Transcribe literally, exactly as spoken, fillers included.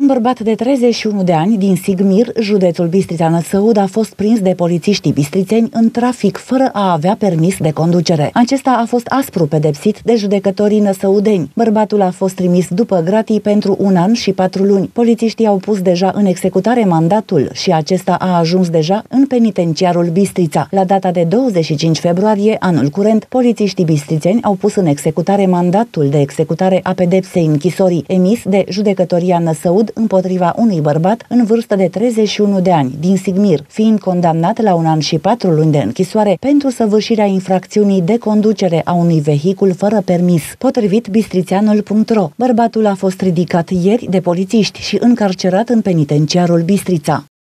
bărbat de treizeci și unu de ani din Sigmir, județul Bistrița-Năsăud, a fost prins de polițiștii bistrițeni în trafic fără a avea permis de conducere. Acesta a fost aspru pedepsit de judecătorii năsăudeni. Bărbatul a fost trimis după gratii pentru un an și patru luni. Polițiștii au pus deja în executare mandatul și acesta a ajuns deja în penitenciarul Bistrița. La data de douăzeci și cinci februarie anul curent, polițiștii bistrițeni au pus în executare mandatul de executare a pedepsei închisorii emis de judecătoria Năsăud împotriva unui bărbat în vârstă de treizeci și unu de ani din Sigmir, fiind condamnat la un an și patru luni de închisoare pentru săvârșirea infracțiunii de conducere a unui vehicul fără permis, potrivit bistrițeanul punct ro. Bărbatul a fost ridicat ieri de polițiști și încarcerat în penitenciarul Bistrița.